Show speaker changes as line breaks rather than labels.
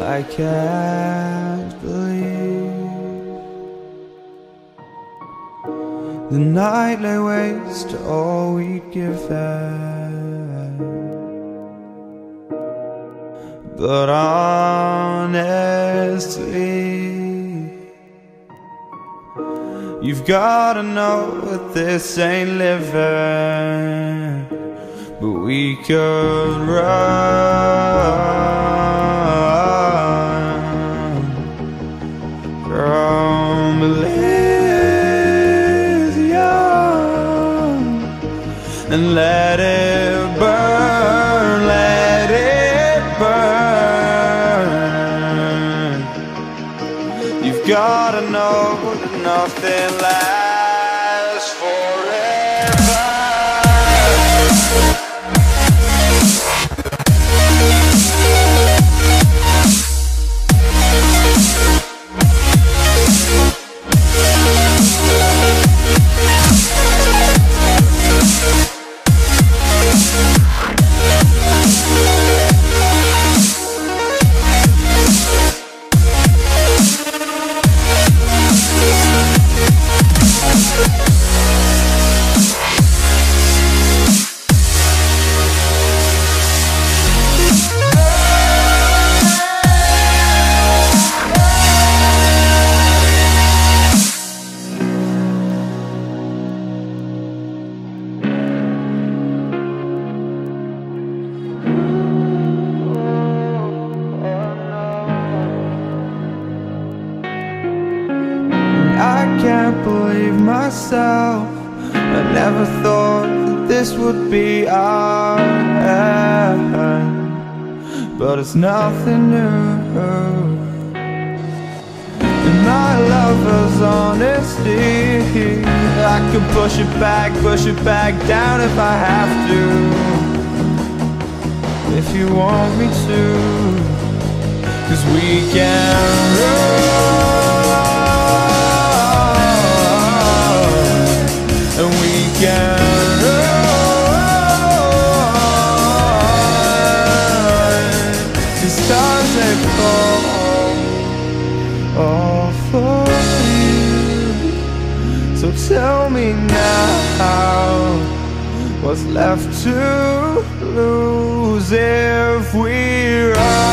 I can't believe the night lay waste to all we'd given. But honestly, you've gotta know that this ain't living. But we could run from ELYSIUM and let it burn, let it burn. You've gotta know that nothing lasts forever. I can't believe myself. I never thought that this would be our end, but it's nothing new. And my lover's honesty, I could push it back down if I have to. If you want me to, 'cause we can run. And we can run. The stars they fall all for you. So tell me now, what's left to lose if we run?